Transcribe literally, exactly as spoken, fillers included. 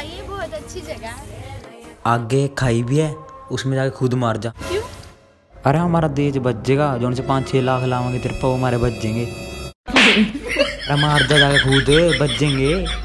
ये बहुत अच्छी जगह है। आगे खाई भी है, उसमें जाके खुद मार जा। क्यों? अरे हमारा देश बचेगा, जो उनसे पाँच छह लाख लावांगे तेरे पे, वो हमारे बच जाएंगे। अरे मार जा जाके खुद, बच जाएंगे।